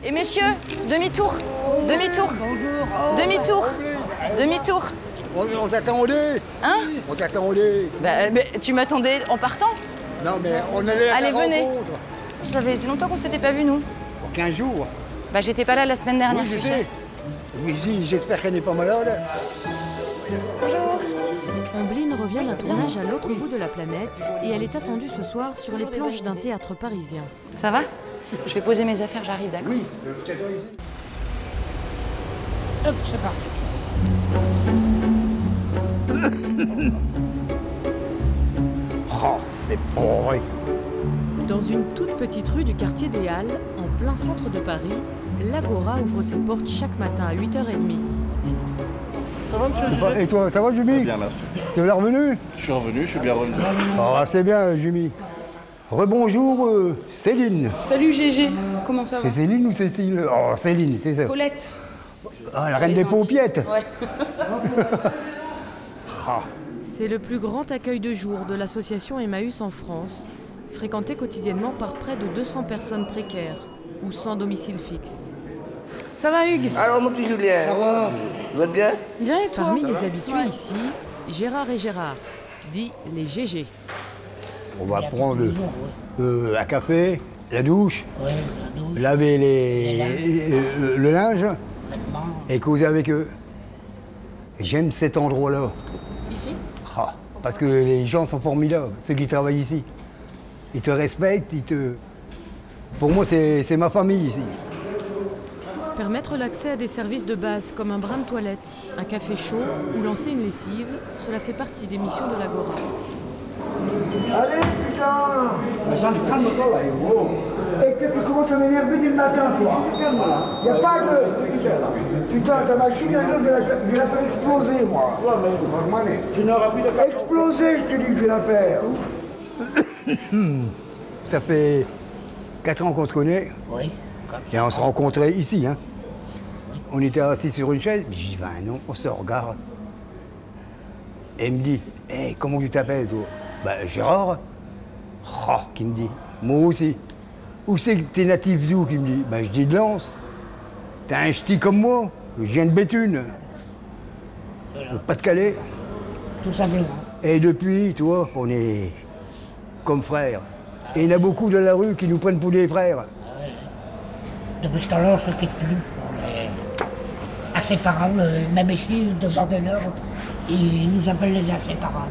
Et messieurs, demi-tour, demi-tour, demi-tour, demi-tour. On t'attendait. Hein? On t'attendait. Bah, mais tu m'attendais en partant? Non, mais on allait à Allez, la venez. rencontre. C'est longtemps qu'on s'était pas vus, nous. Pour 15 jours. Bah, j'étais pas là la semaine dernière, Oui, je tu sais. sais. Oui, j'espère qu'elle n'est pas malade. Bonjour. Ombline revient d'un tournage à l'autre bout de la planète et elle est attendue ce soir sur les planches d'un théâtre parisien. Ça va? Je vais poser mes affaires, j'arrive, d'accord? Oui, peut-être ici. Hop, c'est parti. Oh, c'est pourri. Dans une toute petite rue du quartier des Halles, en plein centre de Paris, l'Agora ouvre ses portes chaque matin à 8h30. Ça va, monsieur Gilles? Et toi, ça va, Jumi? Bien, merci. T'es là revenu? Je suis revenu, je suis bien revenu. Ah, c'est bien, Jumi. Rebonjour, Céline. Salut Gégé, comment ça va? C'est Céline ou Cécile? Oh, Céline, c'est ça. Colette. Ah, la reine des paupiettes. Ouais. Ah. C'est le plus grand accueil de jour de l'association Emmaüs en France, fréquenté quotidiennement par près de 200 personnes précaires ou sans domicile fixe. Ça va Hugues? Alors mon petit Julien, Ça va? vous êtes bien? Bien et toi? Parmi les habitués ici, Gérard et Gérard, dit les GG. On va prendre un café, la douche, laver le linge et causer avec eux. Et j'aime cet endroit-là. Ici? Ah, parce que les gens sont formidables, ceux qui travaillent ici. Ils te respectent, Pour moi, c'est ma famille ici. Permettre l'accès à des services de base comme un brin de toilette, un café chaud ou lancer une lessive, cela fait partie des missions de l'Agora. Allez, putain! Calme-toi, là, gros. Et que tu commences à m'énerver dès le matin, toi. Y a pas de... Putain, ta machine, je vais la faire exploser, moi. Tu n'auras plus de... Exploser, je te dis que je vais la faire. Ça fait 4 ans qu'on se connaît. Oui. Et on se rencontrait ici. Hein. On était assis sur une chaise, puis j'ai dit, ben non, on se regarde. Et elle me dit, hey, comment tu t'appelles, toi? Ben, Gérard. Oh, qui me dit, moi aussi. Où c'est que t'es natif d'où? Qui me dit, ben je dis de Lens. T'es un ch'ti comme moi, je viens de Béthune. Pas-de-Calais. Tout simplement. Et depuis, tu vois, on est comme frères. Et il y en a beaucoup dans la rue qui nous prennent pour des frères. Depuis ce temps-là, on ne se quitte plus. On est inséparables, même ici, devant de l'heure, ils nous appellent les inséparables.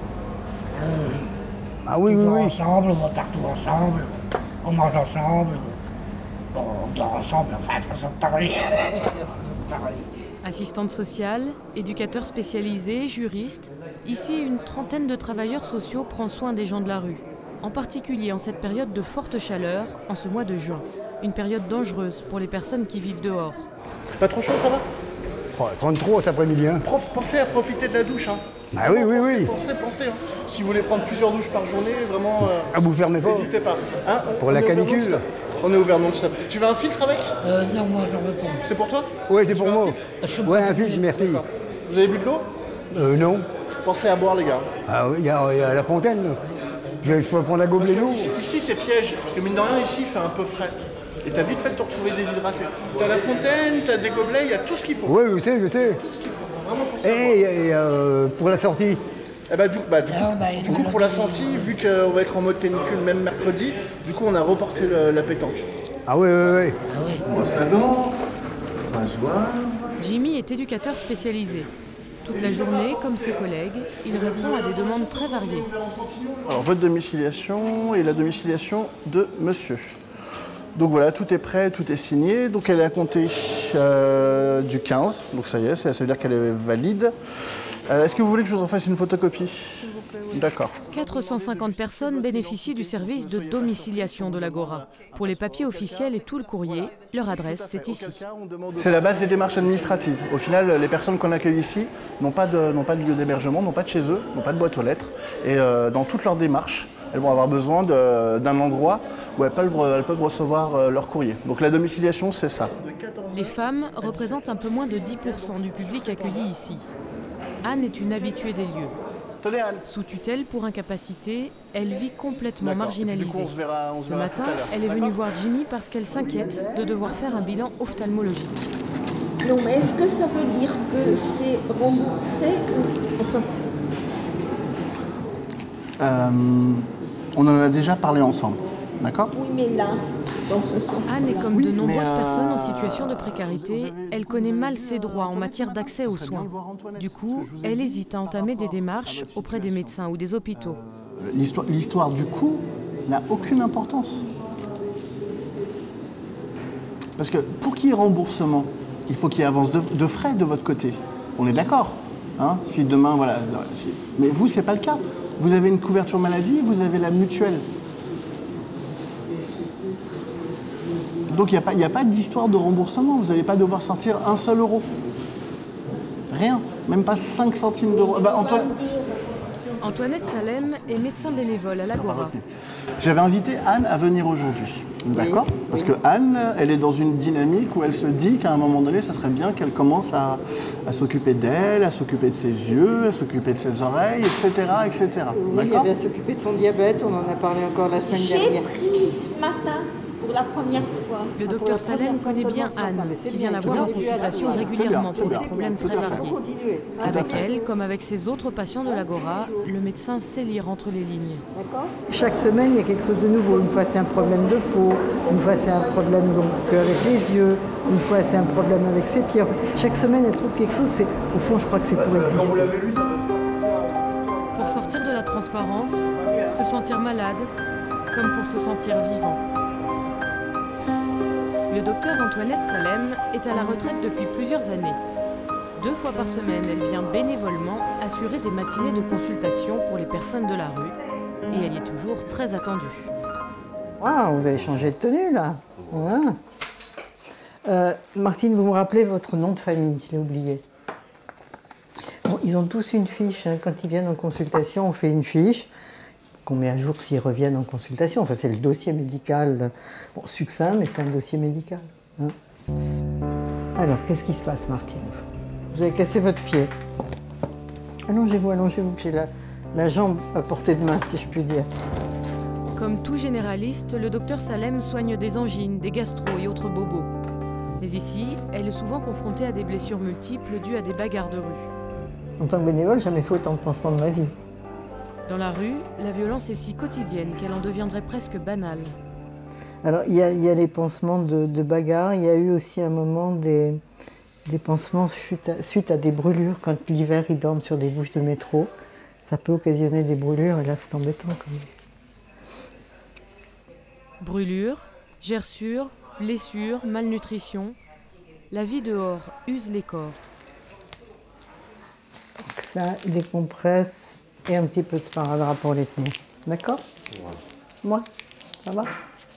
Ah oui, oui, On dort oui. ensemble, on va partout ensemble, on mange ensemble, bon, on dort ensemble, enfin, façon de parler. Assistante sociale, éducateur spécialisé, juriste, ici une trentaine de travailleurs sociaux prend soin des gens de la rue. En particulier en cette période de forte chaleur, en ce mois de juin. Une période dangereuse pour les personnes qui vivent dehors. Pas trop chaud, ça va? Oh, 33 cet après-midi. Hein. Pensez à profiter de la douche. Hein. Ah oui, oui, oui. Pensez. Hein. Si vous voulez prendre plusieurs douches par journée, vraiment, Ah, vous fermez pas? n'hésitez pas. Hein, Pour la est ouvert canicule. non-stop. On est ouvert non-stop. Tu veux un filtre avec? Non, moi, j'en veux pas. C'est pour toi? Oui, c'est pour veux un moi. filtre? Ouais, un filtre, merci. D'accord. Vous avez bu de l'eau? Non. Pensez à boire, les gars. Ah oui, il y a la fontaine. Là. Je peux prendre un Parce gobelet que d'eau. ici, c'est piège. Parce que mine de rien, ici, il fait un peu frais. Et t'as vite fait de te retrouver déshydraté. T'as la fontaine, t'as des gobelets, il y a tout ce qu'il faut. Oui, je sais. Tout ce qu'il faut. Faut vraiment penser à boire. Et pour la sortie? Eh ben, du coup, pour la sortie, vu qu'on va être en mode canicule même mercredi, du coup, on a reporté la pétanque. Ah oui, oui, oui. Brosse à dents, rasoir. Jimmy est éducateur spécialisé. Toute la journée, comme ses collègues, il répond à des demandes très variées. Alors, votre domiciliation et la domiciliation de monsieur. Donc voilà, tout est prêt, tout est signé. Donc elle est à compter du 15. Donc ça y est, ça veut dire qu'elle est valide. Est-ce que vous voulez que je vous en fasse une photocopie? D'accord. 450 personnes bénéficient du service de domiciliation de l'Agora. Pour les papiers officiels et tout le courrier, leur adresse, c'est ici. C'est la base des démarches administratives. Au final, les personnes qu'on accueille ici n'ont pas de lieu d'hébergement, n'ont pas de chez eux, n'ont pas de boîte aux lettres. Et dans toutes leurs démarches, elles vont avoir besoin d'un endroit où elles peuvent recevoir leur courrier. Donc la domiciliation, c'est ça. Les femmes représentent un peu moins de 10% du public accueilli ici. Anne est une habituée des lieux. Tenez, Anne. Sous tutelle pour incapacité, elle vit complètement D'accord. Et puis, marginalisée. du coup, on se verra Ce matin, tout à l'heure. elle est venue D'accord. voir Jimmy parce qu'elle s'inquiète de devoir faire un bilan ophtalmologique. Non, mais est-ce que ça veut dire que c'est remboursé ou... Enfin, On en a déjà parlé ensemble, d'accord? oui, mais là, dans ce sens. Anne est comme Oui, de nombreuses mais, personnes en situation de précarité. vous avez- Elle connaît mal ses droits en matière d'accès aux Ce serait bien soins. de voir Antoinette, Du parce coup, que je vous ai elle dit, hésite à par entamer des rapport démarches à votre auprès des situation. médecins ou des hôpitaux. L'histoire du coût n'a aucune importance. Parce que pour qu'il y ait remboursement, il faut qu'il y ait avance de frais de votre côté. On est d'accord, hein? Si demain, voilà. Mais vous, c'est pas le cas. Vous avez une couverture maladie, vous avez la mutuelle. Donc il n'y a pas d'histoire de remboursement. Vous n'allez pas devoir sortir un seul euro. Rien. Même pas 5 centimes d'euros. Bah, Antoine. Antoinette Salem est médecin bénévole à l'Agora. J'avais invité Anne à venir aujourd'hui, d'accord? Parce que Anne, elle est dans une dynamique où elle se dit qu'à un moment donné, ça serait bien qu'elle commence à s'occuper d'elle, à s'occuper de ses yeux, à s'occuper de ses oreilles, etc., etc. Oui, D'accord? elle va s'occuper de son diabète, on en a parlé encore la semaine J'ai dernière. pris ce matin pour la première fois. Le docteur Salem connaît bien Anne, qui vient la voir en consultation régulièrement pour des problèmes très variés. Avec elle, comme avec ses autres patients de l'Agora, le médecin sait lire entre les lignes. Chaque semaine, il y a quelque chose de nouveau. Une fois, c'est un problème de peau, une fois, c'est un problème donc, avec les yeux, une fois, c'est un problème avec ses pieds. Enfin, chaque semaine, elle trouve quelque chose. Au fond, je crois que c'est pour exister. Pour sortir de la transparence, se sentir malade, comme pour se sentir vivant. Le docteur Antoinette Salem est à la retraite depuis plusieurs années. 2 fois par semaine, elle vient bénévolement assurer des matinées de consultation pour les personnes de la rue. Et elle y est toujours très attendue. Ah, vous avez changé de tenue, là. Ouais. Martine, vous me rappelez votre nom de famille? Je l'ai oublié. Bon, ils ont tous une fiche. Hein. Quand ils viennent en consultation, on fait une fiche qu'on met à jour s'ils reviennent en consultation. Enfin, c'est le dossier médical. Bon, succinct, mais c'est un dossier médical. Hein. Alors, qu'est-ce qui se passe, Martine? Vous avez cassé votre pied. Allongez-vous, que j'ai la jambe à portée de main, si je puis dire. Comme tout généraliste, le docteur Salem soigne des angines, des gastro et autres bobos. Mais ici, elle est souvent confrontée à des blessures multiples dues à des bagarres de rue. En tant que bénévole, j'ai jamais fait autant de pansements de ma vie. Dans la rue, la violence est si quotidienne qu'elle en deviendrait presque banale. Alors, il y a les pansements de bagarre. Il y a eu aussi un moment des pansements suite à des brûlures. Quand l'hiver, ils dorment sur des bouches de métro. Ça peut occasionner des brûlures, et là, c'est embêtant quand même. Brûlures, gerçures, blessures, malnutrition. La vie dehors use les corps. Donc ça, des compresses et un petit peu de sparadrap pour les tenir. D'accord? Moi, ça va?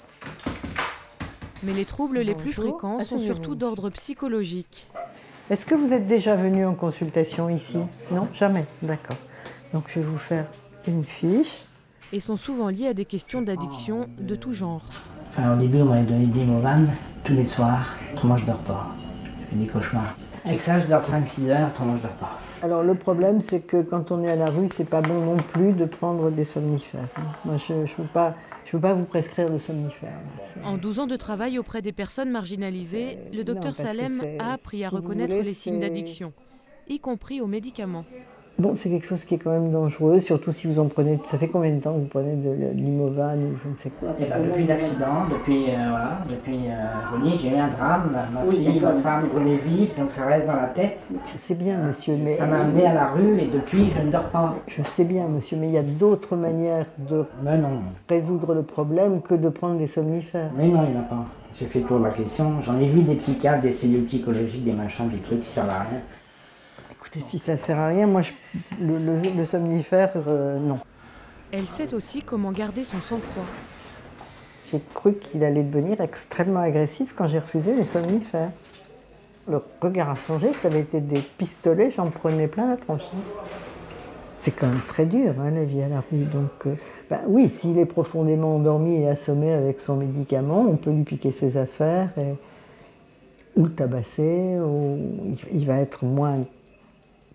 Mais les troubles les plus Bonjour. fréquents sont Asseyez-vous. surtout d'ordre psychologique. Est-ce que vous êtes déjà venu en consultation ici? Non, jamais. D'accord. Donc je vais vous faire une fiche. Et sont souvent liés à des questions d'addiction de tout genre. Enfin, au début, on m'avait donné des Movan tous les soirs, autrement je dors pas. Je fais des cauchemars. Avec ça, je dors 5-6 heures, autrement je dors pas. Alors le problème, c'est que quand on est à la rue, c'est pas bon non plus de prendre des somnifères. Moi, je peux pas vous prescrire de somnifères. En 12 ans de travail auprès des personnes marginalisées, le docteur non, parce que Salem c'est- a appris à si vous reconnaître voulez, les signes c'est- d'addiction, y compris aux médicaments. Bon, c'est quelque chose qui est quand même dangereux, surtout si vous en prenez... Ça fait combien de temps que vous prenez de l'Imovan ou je ne sais quoi? Et ben, depuis l'accident, depuis Rony, j'ai eu un drame. Ma fille, ma femme brûlée vive, donc ça reste dans la tête. Je sais bien, monsieur, mais... Ça m'a amené à la rue et depuis, je ne dors pas. Je sais bien, monsieur, mais il y a d'autres manières de Mais non, résoudre le problème que de prendre des somnifères. mais non, il n'y en a pas. J'ai fait le tour de la question. J'en ai vu des psychiatres, des cellules psychologiques, des machins, des trucs qui servent à rien. Écoutez, si ça sert à rien, moi, le somnifère, non. Elle sait aussi comment garder son sang-froid. J'ai cru qu'il allait devenir extrêmement agressif quand j'ai refusé les somnifères. Le regard a changé, ça avait été des pistolets, j'en prenais plein la tronche. C'est quand même très dur, hein, la vie à la rue. Donc, oui, s'il est profondément endormi et assommé avec son médicament, on peut lui piquer ses affaires ou le tabasser, ou il va être moins...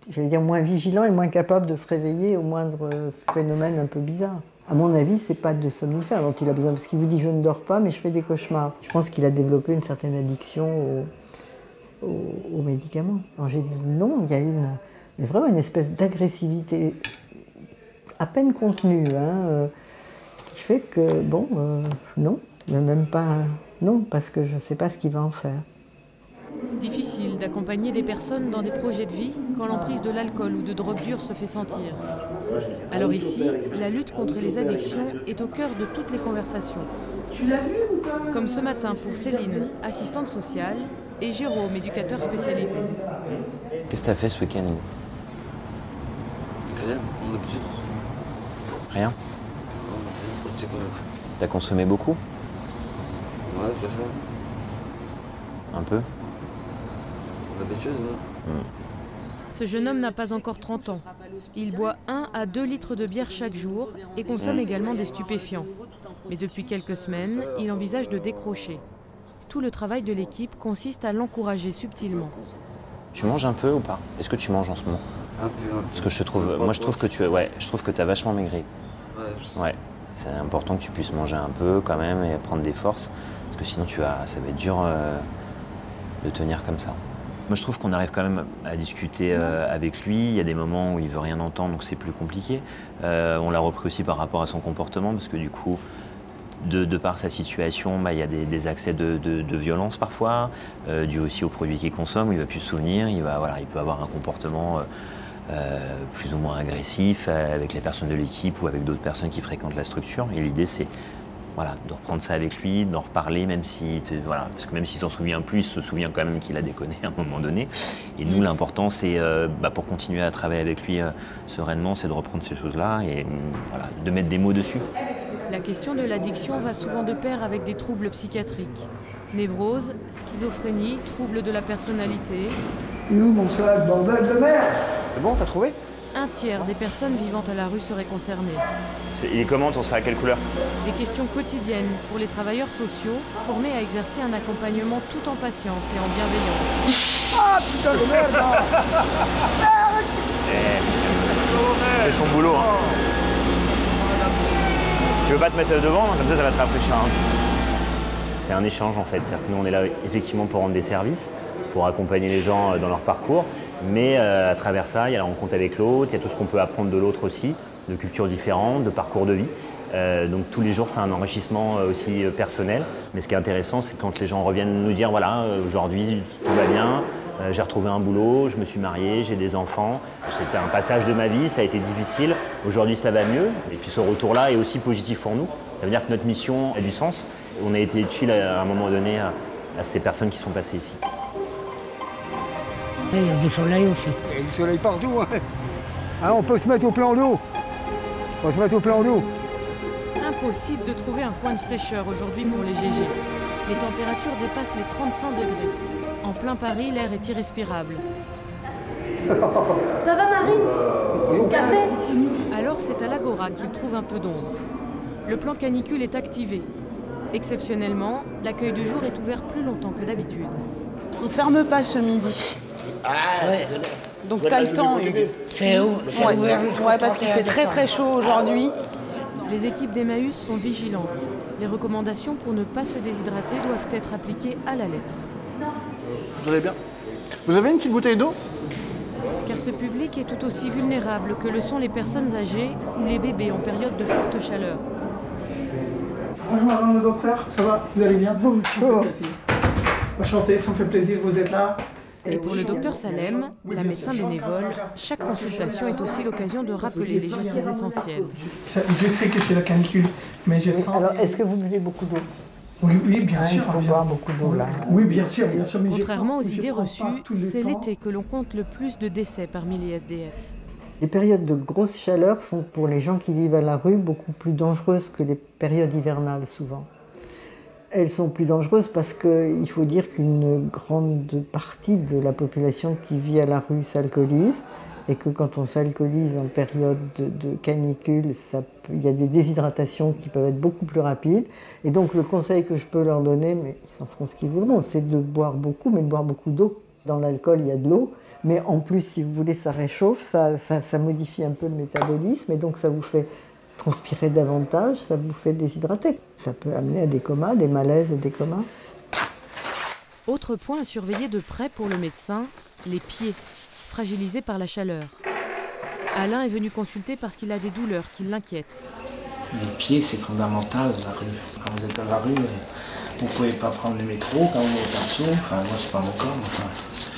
j'allais dire, moins vigilants et moins capables de se réveiller au moindre phénomène un peu bizarre. À mon avis, c'est pas de somnifères dont il a besoin, parce qu'il vous dit je ne dors pas, mais je fais des cauchemars. Je pense qu'il a développé une certaine addiction aux médicaments. Alors j'ai dit non, il y a mais vraiment une espèce d'agressivité à peine contenue, qui fait que, bon, non, mais même pas, non, parce que je ne sais pas ce qu'il va en faire. Difficile d'accompagner des personnes dans des projets de vie quand l'emprise de l'alcool ou de drogue dure se fait sentir. Alors ici, la lutte contre les addictions est au cœur de toutes les conversations. Tu l'as vu ou pas? Comme ce matin pour Céline, assistante sociale, et Jérôme, éducateur spécialisé. Qu'est-ce que tu as fait ce week-end? Rien. T'as consommé beaucoup? Ouais, c'est ça. Un peu? L'habitude, ouais. Ce jeune homme n'a pas encore 30 ans. Il boit 1 à 2 litres de bière chaque jour et consomme également des stupéfiants. Mais depuis quelques semaines, il envisage de décrocher. Tout le travail de l'équipe consiste à l'encourager subtilement. Tu manges un peu ou pas? Est-ce que tu manges en ce moment? Un peu. Parce que je trouve que tu as vachement maigri. Ouais. C'est important que tu puisses manger un peu quand même et prendre des forces. Parce que sinon ça va être dur de tenir comme ça. Moi, je trouve qu'on arrive quand même à discuter avec lui. Il y a des moments où il veut rien entendre, donc c'est plus compliqué. On l'a repris aussi par rapport à son comportement, parce que du coup, de par sa situation, il y a des accès de violence parfois, dû aussi aux produits qu'il consomme, où il ne va plus se souvenir, il peut avoir un comportement plus ou moins agressif avec les personnes de l'équipe ou avec d'autres personnes qui fréquentent la structure. Et l'idée, c'est de reprendre ça avec lui, d'en reparler, même si, parce que même s'il s'en souvient plus, il se souvient quand même qu'il a déconné à un moment donné. Et nous, l'important, c'est, pour continuer à travailler avec lui sereinement, c'est de reprendre ces choses-là et de mettre des mots dessus. La question de l'addiction va souvent de pair avec des troubles psychiatriques. Névrose, schizophrénie, troubles de la personnalité. Nous, mon sale bordel de merde! C'est bon, t'as trouvé? Un tiers des personnes vivant à la rue seraient concernées. Il est comment ton sac? À quelle couleur? Des questions quotidiennes pour les travailleurs sociaux formés à exercer un accompagnement tout en patience et en bienveillance. Ah putain de merde! Merde! C'est son boulot. Tu veux pas te mettre devant, comme ça va te rafraîchir. C'est un échange en fait. C'est-à-dire que nous on est là effectivement pour rendre des services, pour accompagner les gens dans leur parcours. Mais à travers ça, il y a la rencontre avec l'autre, il y a tout ce qu'on peut apprendre de l'autre aussi, de cultures différentes, de parcours de vie. Donc tous les jours, c'est un enrichissement aussi personnel. Mais ce qui est intéressant, c'est quand les gens reviennent nous dire, voilà, aujourd'hui, tout va bien, j'ai retrouvé un boulot, je me suis marié, j'ai des enfants. C'était un passage de ma vie, ça a été difficile. Aujourd'hui, ça va mieux. Et puis ce retour-là est aussi positif pour nous. Ça veut dire que notre mission a du sens. On a été utile à un moment donné à ces personnes qui sont passées ici. Il y a du soleil aussi. Il y a du soleil partout. On peut se mettre au plan d'eau. On va se mettre au plan d'eau. Impossible de trouver un coin de fraîcheur aujourd'hui pour les GG. Les températures dépassent les 35 degrés. En plein Paris, l'air est irrespirable. Ça va Marie? Au café? Alors c'est à l'Agora qu'il trouve un peu d'ombre. Le plan canicule est activé. Exceptionnellement, l'accueil du jour est ouvert plus longtemps que d'habitude. On ferme pas ce midi. Donc t'as le temps, Hugues. C'est ouvert. Ouais, parce qu'il fait très chaud aujourd'hui. Les équipes d'Emmaüs sont vigilantes. Les recommandations pour ne pas se déshydrater doivent être appliquées à la lettre. Vous allez bien? Vous avez une petite bouteille d'eau? Car ce public est tout aussi vulnérable que le sont les personnes âgées ou les bébés en période de forte chaleur. Bonjour madame le docteur, ça va? Vous allez bien? Bonjour. Enchanté, ça me fait plaisir, vous êtes là. Et pour le docteur Salem, la médecin bénévole, chaque consultation est aussi l'occasion de rappeler les gestes essentiels. Je sais que c'est la canicule, mais je sens... Alors, est-ce que vous buvez beaucoup d'eau? Oui, bien sûr. Il faut boire beaucoup d'eau là. Oui, bien sûr. Mais contrairement aux idées reçues, c'est l'été que l'on compte le plus de décès parmi les SDF. Les périodes de grosse chaleur sont pour les gens qui vivent à la rue beaucoup plus dangereuses que les périodes hivernales souvent. Elles sont plus dangereuses parce qu'il faut dire qu'une grande partie de la population qui vit à la rue s'alcoolise et que quand on s'alcoolise en période de canicule, il y a des déshydratations qui peuvent être beaucoup plus rapides. Et donc le conseil que je peux leur donner, mais ils en feront ce qu'ils voudront, c'est de boire beaucoup, mais de boire beaucoup d'eau. Dans l'alcool, il y a de l'eau, mais en plus, si vous voulez, ça réchauffe, ça modifie un peu le métabolisme, et donc ça vous fait transpirer davantage, ça vous fait déshydrater. Ça peut amener à des comas, des malaises et des comas. Autre point à surveiller de près pour le médecin, les pieds, fragilisés par la chaleur. Alain est venu consulter parce qu'il a des douleurs qui l'inquiètent. Les pieds, c'est fondamental dans la rue. Quand vous êtes dans la rue, vous ne pouvez pas prendre le métro quand vous êtes en dessous. Enfin, moi, c'est pas mon cas, mais enfin...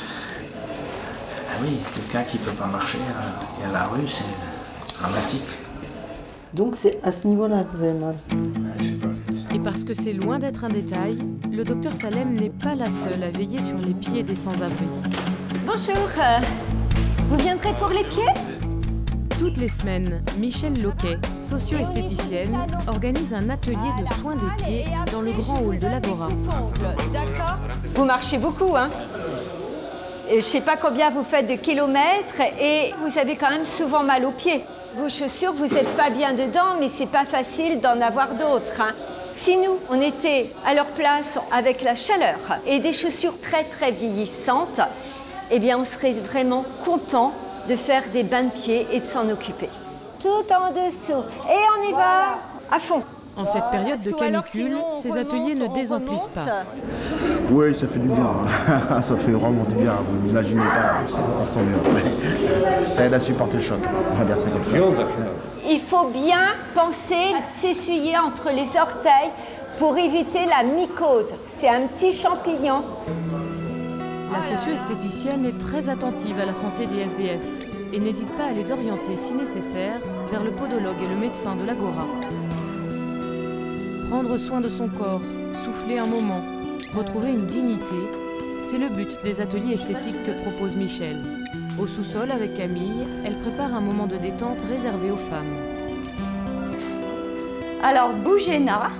Ah oui, quelqu'un qui ne peut pas marcher et à la rue, c'est dramatique. Donc c'est à ce niveau-là que vous avez mal. Et parce que c'est loin d'être un détail, le docteur Salem n'est pas la seule à veiller sur les pieds des sans-abri. Bonjour, vous viendrez pour les pieds? Toutes les semaines, Michel Loquet, socio-esthéticienne, organise un atelier de soins des pieds dans le grand hall de l'Agora. D'accord. Vous marchez beaucoup, hein? Je ne sais pas combien vous faites de kilomètres et vous avez quand même souvent mal aux pieds. Vos chaussures, vous n'êtes pas bien dedans, mais c'est pas facile d'en avoir d'autres, hein. Si nous, on était à leur place avec la chaleur et des chaussures très très vieillissantes, eh bien on serait vraiment content de faire des bains de pieds et de s'en occuper. Tout en dessous. Et on y va à fond. En cette période de canicule, ces ateliers ne désemplissent pas. Oui, ça fait du bien. Ça fait vraiment du bien. Vous n'imaginez pas, on sent mieux. Ça aide à supporter le choc. On va dire ça comme ça. Il faut bien penser à s'essuyer entre les orteils pour éviter la mycose. C'est un petit champignon. La socio-esthéticienne est très attentive à la santé des SDF et n'hésite pas à les orienter, si nécessaire, vers le podologue et le médecin de l'Agora. Prendre soin de son corps, souffler un moment, retrouver une dignité, c'est le but des ateliers esthétiques que propose Michel. Au sous-sol, avec Camille, elle prépare un moment de détente réservé aux femmes. Alors, Boujena,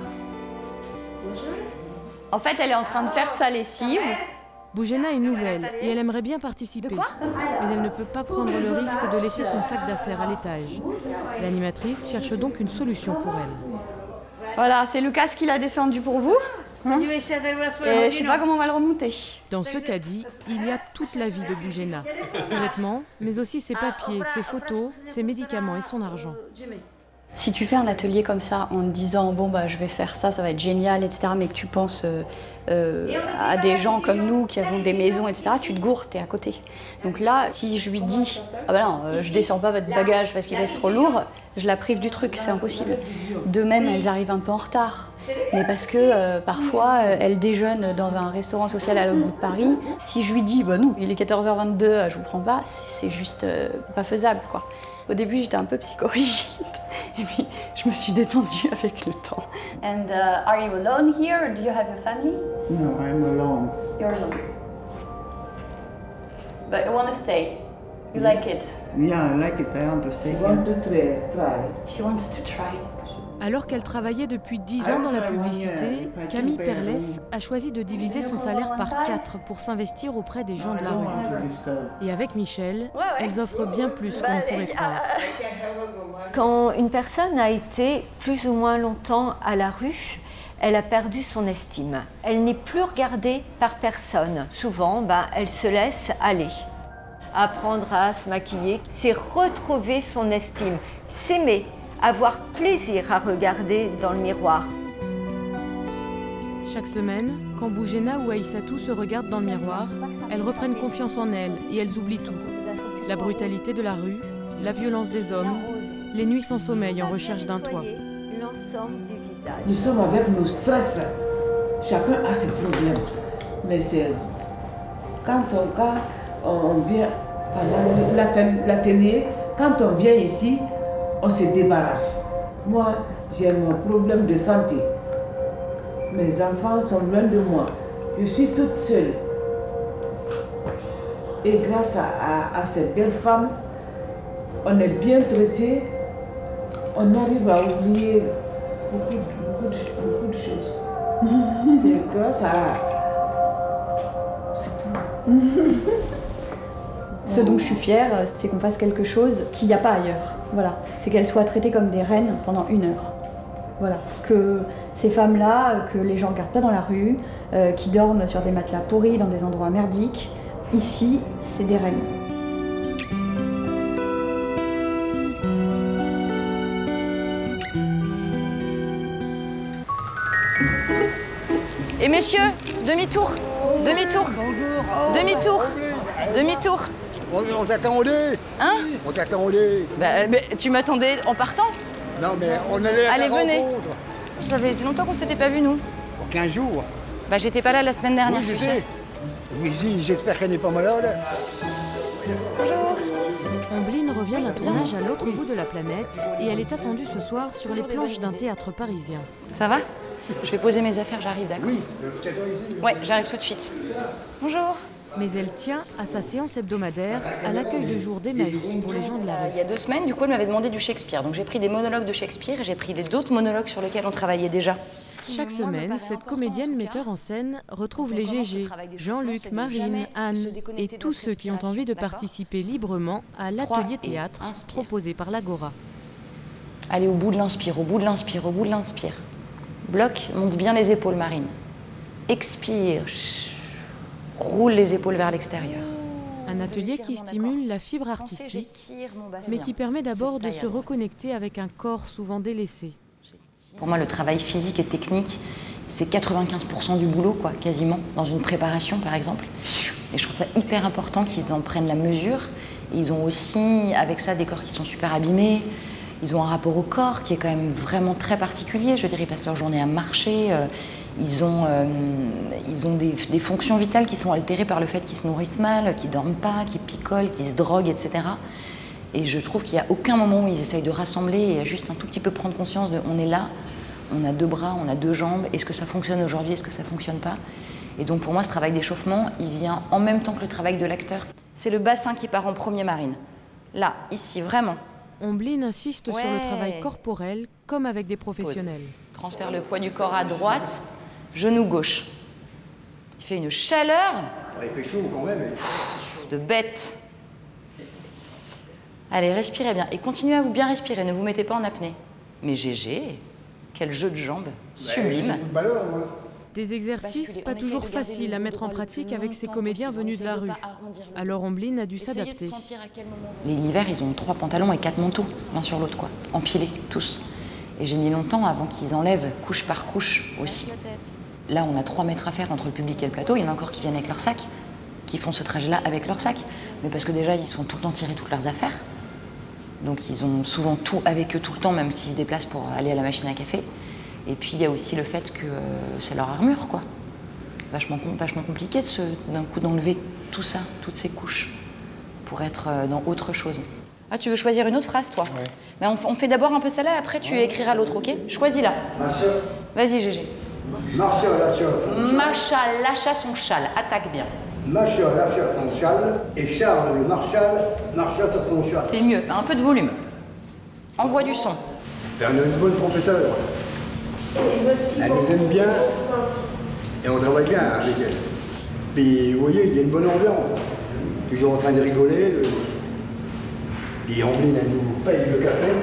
en fait, elle est en train de faire sa lessive. Boujena est nouvelle et elle aimerait bien participer, mais elle ne peut pas prendre le risque de laisser son sac d'affaires à l'étage. L'animatrice cherche donc une solution pour elle. Voilà, c'est Lucas qui l'a descendu pour vous. Hein, et je sais pas comment on va le remonter. Dans ce caddie, il y a toute la vie de Boujena. Ses vêtements, mais aussi ses papiers, ses photos, ses médicaments et son argent. Si tu fais un atelier comme ça en te disant bon bah je vais faire ça, ça va être génial, etc. mais que tu penses à des gens comme nous qui avons des maisons, etc. tu te gourres, t'es à côté. Donc là, si je lui dis ah bah non, je descends pas votre bagage parce qu'il reste trop lourd, je la prive du truc, c'est impossible. De même, elles arrivent un peu en retard. Mais parce que parfois, elles déjeunent dans un restaurant social à l'autre bout de Paris. Si je lui dis bah non, il est 14h22, je vous prends pas, c'est juste pas faisable quoi. Au début, j'étais un peu psychorigide. Et puis, je me suis détendue avec le temps. And are you alone here or do you have a family? No, I'm alone. You're alone. But you want to stay? You like it? Yeah, I like it. I want to stay here. Want to try. She wants to try. Alors qu'elle travaillait depuis 10 ans dans la publicité, Camille Perlès a choisi de diviser son salaire par 4 pour s'investir auprès des gens de la rue. Et avec Michel, elles offrent bien plus qu'on ne pourrait croire. Quand une personne a été plus ou moins longtemps à la rue, elle a perdu son estime. Elle n'est plus regardée par personne. Souvent, elle se laisse aller. Apprendre à se maquiller, c'est retrouver son estime, s'aimer, avoir plaisir à regarder dans le miroir. Chaque semaine, quand Boujena ou Aïssatou se regardent dans le miroir, elles reprennent confiance en elles et elles oublient tout. La brutalité de la rue, la violence des hommes, les nuits sans sommeil en recherche d'un toit. Nous sommes avec nos stress. Chacun a ses problèmes. Mais c'est quand on vient pendant l'atelier, quand on vient ici, on se débarrasse. Moi, j'ai mon problème de santé. Mes enfants sont loin de moi. Je suis toute seule. Et grâce à cette belle femme, on est bien traité. On arrive à oublier beaucoup de choses. C'est grâce à... C'est tout. Ce dont je suis fière, c'est qu'on fasse quelque chose qu'il n'y a pas ailleurs. Voilà. C'est qu'elles soient traitées comme des reines pendant 1 heure. Voilà. Que ces femmes-là, que les gens ne regardent pas dans la rue, qui dorment sur des matelas pourris, dans des endroits merdiques, Ici, c'est des règles. Et messieurs, demi-tour, demi-tour, demi-tour, demi-tour. On t'attendait. Hein? On t'attendait. Bah, mais tu m'attendais en partant? Non, mais on allait à Allez, la venez. rencontre. C'est longtemps qu'on s'était pas vus, nous. Pour 15 jours. Bah, j'étais pas là la semaine dernière, Oui, je tu sais. sais. Oui, j'espère qu'elle n'est pas malade. Bonjour. Ombline revient d'un tournage à l'autre bout de la planète et elle est attendue ce soir sur les planches d'un théâtre parisien. Ça va? Je vais poser mes affaires, j'arrive, d'accord? Oui, peut-être ici. Ouais, j'arrive tout de suite. Bonjour. Mais elle tient à sa séance hebdomadaire à l'accueil de jour d'Emmaüs pour les gens de la rue. Il y a 2 semaines, du coup, elle m'avait demandé du Shakespeare. Donc j'ai pris des monologues de Shakespeare et j'ai pris d'autres monologues sur lesquels on travaillait déjà. Chaque semaine, cette comédienne metteur en scène retrouve les GG, Jean-Luc, Marine, Anne et tous ceux qui ont envie de participer librement à l'atelier théâtre proposé par l'Agora. Allez, au bout de l'inspire, au bout de l'inspire, au bout de l'inspire. Bloc, monte bien les épaules, Marine. Expire, roule les épaules vers l'extérieur. Un atelier qui stimule la fibre artistique, mais qui permet d'abord de se reconnecter avec un corps souvent délaissé. Pour moi, le travail physique et technique, c'est 95% du boulot, quoi, quasiment, dans une préparation, par exemple. Et je trouve ça hyper important qu'ils en prennent la mesure. Et ils ont aussi, avec ça, des corps qui sont super abîmés. Ils ont un rapport au corps qui est quand même vraiment très particulier. Je veux dire, ils passent leur journée à marcher. Ils ont des fonctions vitales qui sont altérées par le fait qu'ils se nourrissent mal, qu'ils dorment pas, qu'ils picolent, qu'ils se droguent, etc. Et je trouve qu'il n'y a aucun moment où ils essayent de rassembler et juste un tout petit peu prendre conscience de on est là, on a 2 bras, on a 2 jambes, est-ce que ça fonctionne aujourd'hui, est-ce que ça fonctionne pas? Et donc pour moi, ce travail d'échauffement, il vient en même temps que le travail de l'acteur. C'est le bassin qui part en premier, Marine. Là, ici, vraiment. Ombline insiste sur le travail corporel, comme avec des professionnels. Pose. Transfère le poids du corps à droite, genou gauche. Il fait une chaleur. Il fait chaud quand même. De bête. Allez, respirez bien. Et continuez à vous bien respirer, ne vous mettez pas en apnée. Mais GG, quel jeu de jambes, sublime. Des exercices pas toujours faciles à mettre en pratique avec ces comédiens venus de la rue. Alors Ombline a dû s'adapter. L'hiver, ils ont 3 pantalons et 4 manteaux, l'un sur l'autre, quoi. Empilés, tous. Et j'ai mis longtemps avant qu'ils enlèvent couche par couche aussi. Là, on a 3 mètres à faire entre le public et le plateau. Il y en a encore qui viennent avec leur sac, qui font ce trajet-là avec leur sac. Mais parce que déjà, ils se font tout le temps tirer toutes leurs affaires. Donc ils ont souvent tout avec eux tout le temps, même s'ils se déplacent pour aller à la machine à café. Et puis il y a aussi le fait que c'est leur armure, quoi. Vachement compliqué d'un coup d'enlever tout ça, toutes ces couches, pour être dans autre chose. Ah, tu veux choisir une autre phrase, toi? Ouais. Mais on fait d'abord un peu ça là, après tu écriras l'autre, ok? Choisis là. Vas-y, Gégé. Macha lâcha son châle, attaque bien. Macha lâcha son châle et Charles le Marchal marcha sur son châle. C'est mieux, un peu de volume. Envoie du son. On a une bonne professeure. Elle nous aime bien et on travaille bien avec elle. Puis vous voyez, il y a une bonne ambiance. Toujours en train de rigoler. Puis Ombline, elle nous paye le café.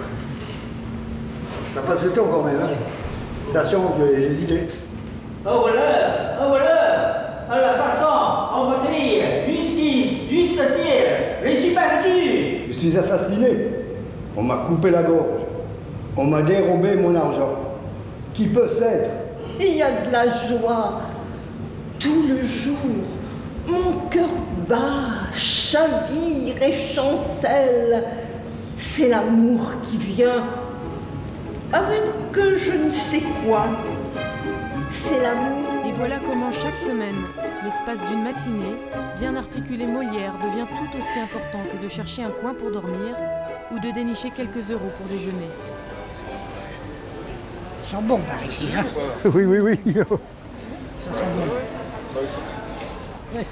Ça passe le temps quand même, hein. Ça change les idées. Oh voilà, oh voilà. Alors ça sent, en batterie, justice, justicier, je suis perdu. Je suis assassiné. On m'a coupé la gorge. On m'a dérobé mon argent. Qui peut s'être? Il y a de la joie tout le jour. Mon cœur bat, chavire et chancelle. C'est l'amour qui vient avec je ne sais quoi. C'est l'amour. Et voilà comment chaque semaine, l'espace d'une matinée, bien articulé Molière devient tout aussi important que de chercher un coin pour dormir ou de dénicher quelques euros pour déjeuner. Ça sent bon par ici, hein? Oui, oui, oui. Ça sent bon. Ouais.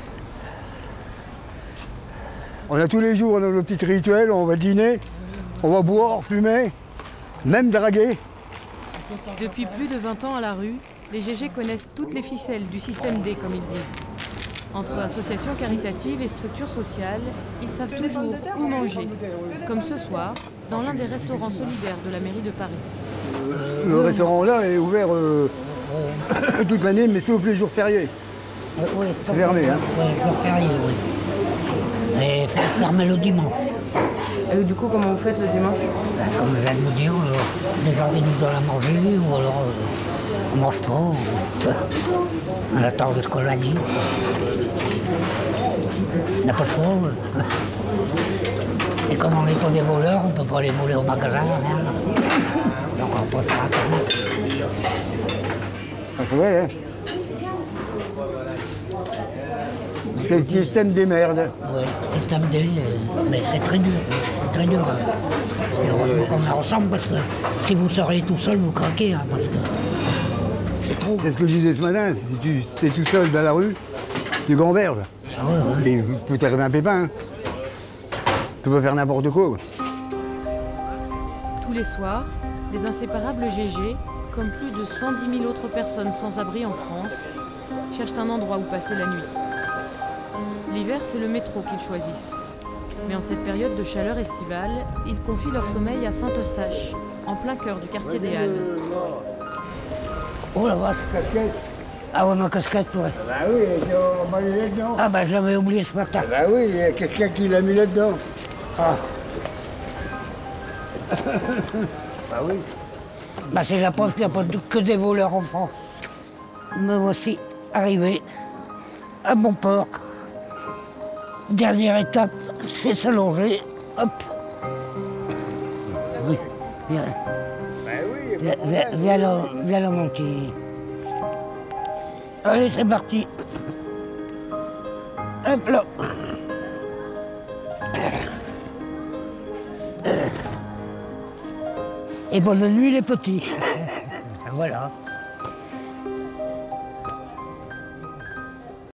On a tous les jours nos petits rituels, on va dîner, on va boire, fumer, même draguer. Depuis plus de 20 ans à la rue, les GG connaissent toutes les ficelles du système D, comme ils disent. Entre associations caritatives et structures sociales, ils savent toujours où manger, comme ce soir, dans l'un des restaurants solidaires de la mairie de Paris. Le restaurant là est ouvert toute l'année, mais sauf les jours fériés. Oui, C'est fermé, hein? Oui, jour férié, oui. Et fermé le dimanche. Et du coup, comment vous faites le dimanche? Comme je viens de vous dire, des gens qui nous donnent à manger, ou alors on mange pas, on attend de ce qu'on a dit. On n'a pas le choix. Et comme on n'est pas des voleurs, on ne peut pas aller voler au magasin, rien. Donc on peut faire attendre. Ah, ouais, hein? C'est le système des merdes. Oui, le système des... Mais c'est très dur, c'est très dur. Et heureusement qu'on est ensemble, parce que si vous seriez tout seul, vous craquez, hein, parce que c'est trop. C'est ce que je disais ce matin, si tu es tout seul dans la rue, tu gamberges. Ah ouais, Et il peut t'arriver un pépin. Hein. Tu peux faire n'importe quoi. Tous les soirs, les inséparables GG, comme plus de 110 000 autres personnes sans abri en France, cherchent un endroit où passer la nuit. L'hiver, c'est le métro qu'ils choisissent. Mais en cette période de chaleur estivale, ils confient leur sommeil à Saint-Eustache, en plein cœur du quartier des Halles. Oh la vache. Casquette? Ah ouais, ma casquette, ouais. Bah oui, on m'a mis là-dedans. Ah bah j'avais oublié ce matin. Bah oui, il y a quelqu'un qui l'a mis là-dedans. Ah. Bah oui. Bah c'est la preuve qu'il n'y a pas que des voleurs en France. Me voici arrivé à bon port. Dernière étape, c'est s'allonger. Hop. Oui, viens. Bah oui, Viens là, mon petit. Allez, c'est parti. Hop là. Et bonne nuit, les petits. Voilà.